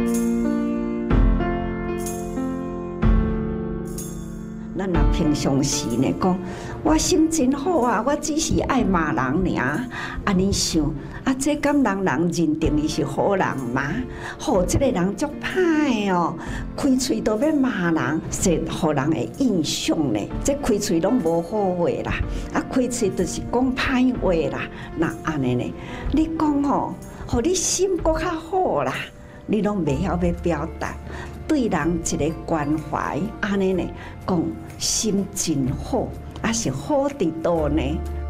咱若平常时呢，讲我心真好啊，我只是爱骂人尔，安尼想啊，这敢人认定伊是好人吗？吼，这个人足歹哦，开喙都要骂人，是互人的印象呢。这开喙拢无好话啦，啊，开喙就是讲歹话啦。那安尼呢？你讲吼，互你心搁较好啦，你拢袂晓要表达。对人一个关怀，安尼呢，讲心真好，啊是好伫倒呢。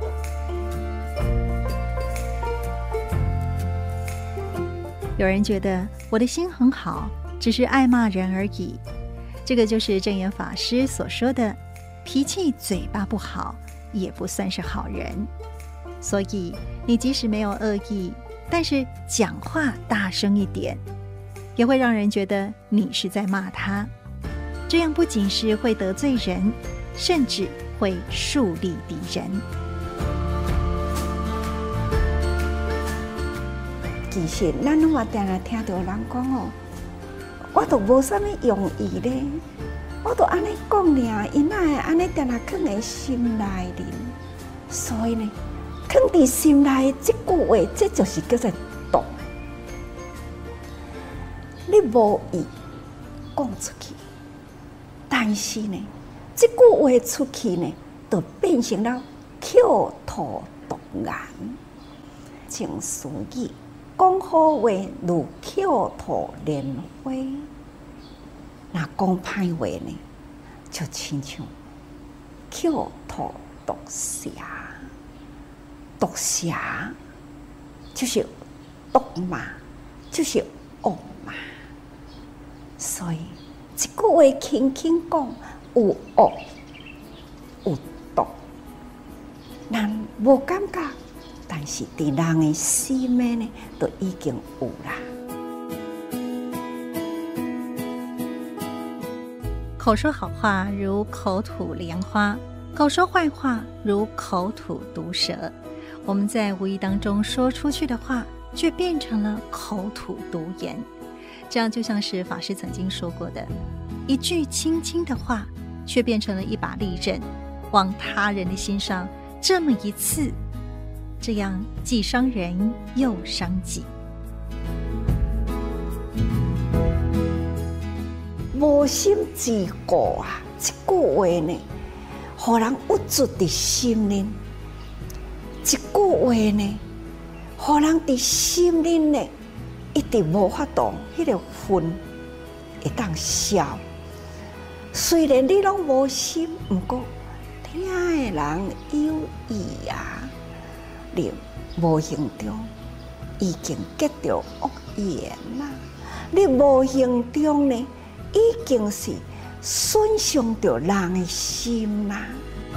有人觉得我的心很好，只是爱骂人而已。这个就是证严法师所说的，脾气嘴巴不好，也不算是好人。所以你即使没有恶意，但是讲话大声一点，也会让人觉得你是在骂他。这样不仅是会得罪人，甚至会树立敌人。 其实咱拢嘛定定听到人讲哦，我都无啥物用意咧，我都安尼讲尔，伊哪会安尼定定藏在心内哩？所以呢，藏伫心内这句话，这就是叫做毒。你无意讲出去，但是呢，这句话出去呢，就变成了口吐毒言，情思意。讲好话如口吐莲花，那讲歹话呢，就亲像口吐毒蛇。毒蛇就是毒嘛，就是恶嘛。所以一句话轻轻讲，有恶有毒，人无感觉。但是伫人的心内呢，都已经有啦。 口说好话如口吐莲花，口说坏话如口吐毒蛇。我们在无意当中说出去的话，却变成了口吐毒言。这样就像是法师曾经说过的，一句轻轻的话，却变成了一把利刃，往他人的心上这么一刺，这样既伤人又伤己。 无心之过啊，这句话呢，互人郁卒伫心里；一句话呢，互人伫心里呢，一直无法度，迄个恨会当消。虽然你拢无心，不过听的人有意啊。你无形中已经结着恶缘啦，你无形中呢，已经是损伤着人的心啦。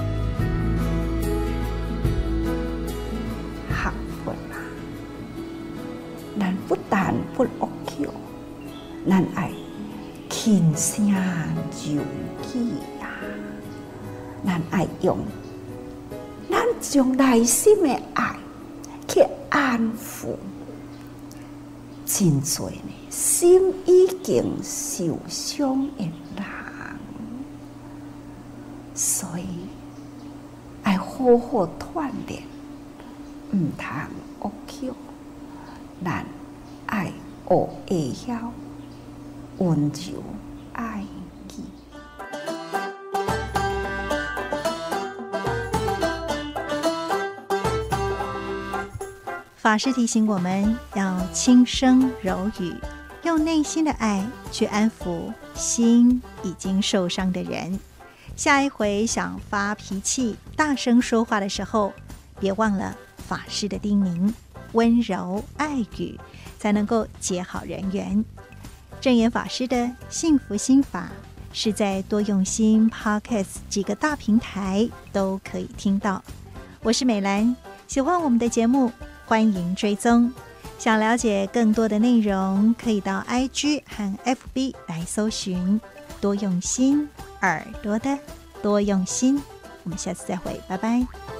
学佛啊，咱不但不恶口，咱爱轻声柔语啊，咱爱用。咱将内心的爱去安抚真多呢，心已经受伤的人，所以要好好锻炼，唔通恶口，咱爱学会晓温柔爱意。 法师提醒我们要轻声柔语，用内心的爱去安抚心已经受伤的人。下一回想发脾气、大声说话的时候，别忘了法师的叮咛，温柔爱语，才能够结好人缘。证严法师的幸福心法是在多用心 Podcast 几个大平台都可以听到。我是美兰，喜欢我们的节目，欢迎追踪。想了解更多的内容，可以到 IG 和 FB 来搜寻多用心，耳朵的多用心。我们下次再会，拜拜。